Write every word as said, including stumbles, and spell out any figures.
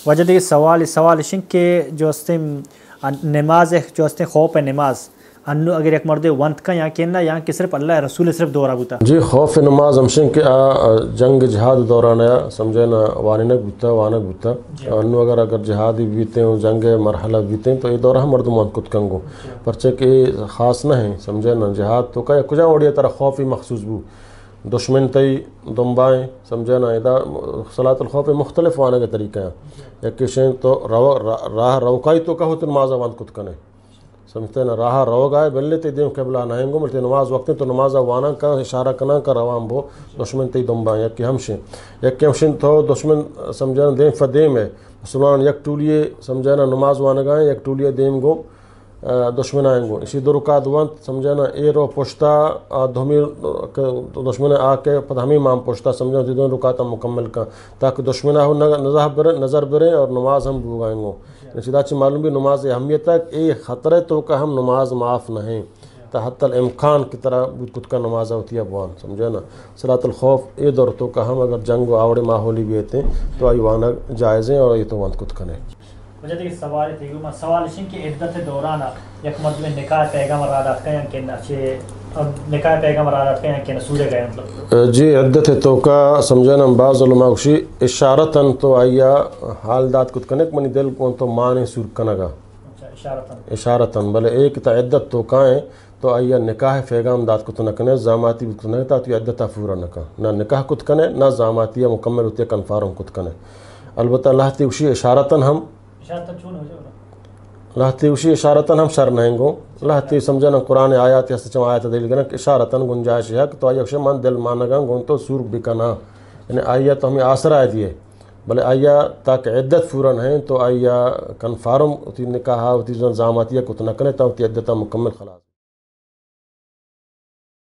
وجہ دیگه سوال سوال اشین که جو هستیم نماز جو هستیم خوف نماز انو اگر یک مرد وانت کا یہاں کہنا یہاں کہ صرف اللہ رسول صرف دورہ بوتا جی خوف نماز ہمشن کہ جنگ جہاد دوران ہے سمجھے نا واننک بوتا وانک بوتا انو اگر اگر جہادی بیتے ہیں جنگ مرحلہ بیتے ہیں تو یہ دورہ مردم وانت کت کنگو پرچہ کہ خاص نہ ہیں سمجھے نا جہاد تو کہ کجا اوڑیا طرح خوفی مخصوص بو دشمن تی دنبائیں سمجھے نا ادا صلاۃ الخوف مختلف وانے کے طریقہ ہیں ایک کشن تو راہ روکائی تو کہو تو نماز وانت کت کنے سمجھتے نا راہ رو گائے بلے تی دیم قبلہ نائیں گو ملتے نماز وقت تو نماز وانا کا اشارہ کنا کا روان بو دشمن تی دنبائیں یک ہمشن یک ہمشن تو دشمن سمجھے نا دیم فدیم ہے مسلمان یک ٹولیے سمجھے نا نماز وانا گائیں یک ٹولیے دیم گو دشمن آئیں گو اسی دو رکعت وانت سمجھے نا اے رو پشتا دھمی دشمن آ کے پتہ ہمیں مام پشتا سمجھے نا دو رکعت مکمل کا تاکہ دشمن ہو نظر برے اور نماز ہم بھوگائیں گو سیدھا چی معلوم بھی نماز اہمیت تک اے خطرے تو کہ ہم نماز معاف نہ ہیں تا حتی الامکان کی طرح کت کا نماز ہوتی ہے بوان سمجھے نا صلاۃ الخوف اے دور تو کہ ہم اگر جنگ و آوڑے ماحولی بھی ہوتے ہیں تو آئی وانا جائز ہیں اور یہ تو وانت کت کنے وجہ دیکھ سوال تھی کہ سوال اشین کی عدت دورانا یک مرد میں نکاح پیغام رادات کا یہاں کہنا چھے نکاح پیغام رادات کا یہاں کہنا سورے گئے مطلب جی عدت تو کا سمجھنا بعض علماء کشی اشارتاً تو آیا حال دات کت کنک منی دل کون تو مانے سور کنگا اشارتاً بلے ایک تا عدت تو کائیں تو آیا نکاح پیغام دات کت نکنے زاماتی کت نکنے تا تو عدتہ پورا نکا نہ نکاح کت کنے نہ زاماتی مکمل ہوتی ہے کنفارم کت کنے البتہ اللہ تی کشی اشارتاً ہم اللہ تی اسی اشارتاً ہم شر نہیں گو اللہ تی سمجھنا قرآن آیات یا سچم آیات دلیل گنا کہ اشارتاً گنجائش ہے کہ تو آئی اکشے من دل مانگا گون تو سور بکنا یعنی آیا تو ہمیں آسر آئے دیئے بلے آیا تاکہ عدت فوراً ہیں تو آیا کنفارم ہوتی نکاحا ہوتی زاماتیہ کتنا کنے تا ہوتی عدتہ مکمل خلاص